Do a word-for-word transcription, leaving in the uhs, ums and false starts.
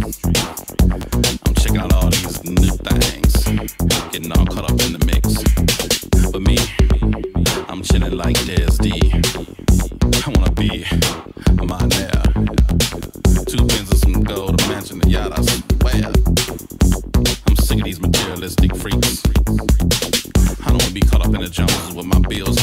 I'm checking out all these new things, getting all caught up in the mix. But me, I'm chilling like Des D. I wanna be a millionaire. Two pins and some gold, a mansion, a yacht, I swear. I'm sick of these materialistic freaks. I don't wanna be caught up in the jungles with my bills